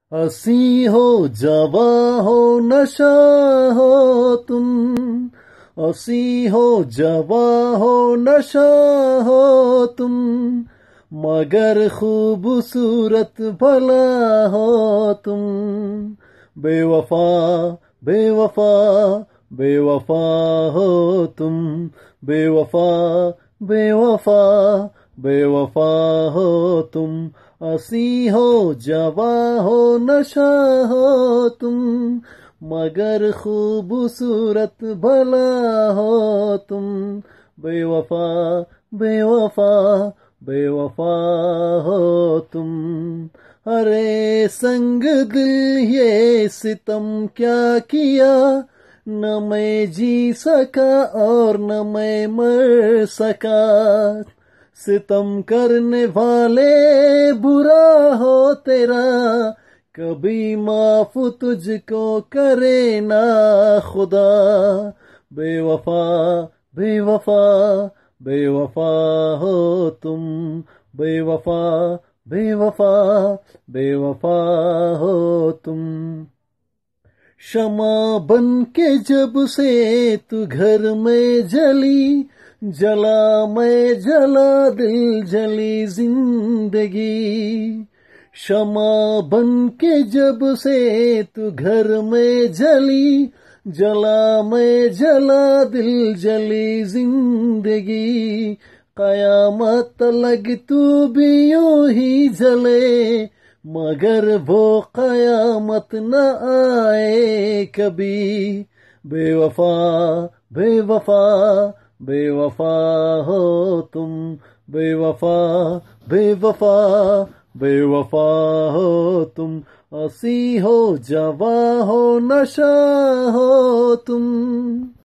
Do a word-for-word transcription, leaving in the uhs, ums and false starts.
हंसी हो जवा हो नशा हो तुम, हंसी हो जवा हो नशा हो तुम, मगर खूबसूरत भला हो तुम। बेवफा बेवफा बेवफा हो तुम, बेवफा बेवफा बेवफा हो तुम। हंसी हो जवा हो नशा हो तुम, मगर खूबसूरत भला हो तुम। बेवफा बेवफा बेवफा हो तुम। अरे संग दिल ये सितम क्या किया, न मैं जी सका और न मैं मर सका। सितम करने वाले बुरा हो तेरा, कभी माफ तुझको करे ना खुदा। बेवफा बेवफा बेवफा हो तुम, बेवफा बेवफा बेवफा हो तुम। शमा बन के जब से तू घर में जली, जला मैं जला दिल जली जिंदगी। शमा बन के जब से तू घर में जली, जला मैं जला दिल जली जिंदगी। कयामत लग तू भी यूं ही जले, मगर वो कयामत न आए कभी। बेवफा बेवफा बेवफा हो तुम, बेवफा बेवफा बेवफा हो तुम। हंसी हो जवा हो नशा हो तुम।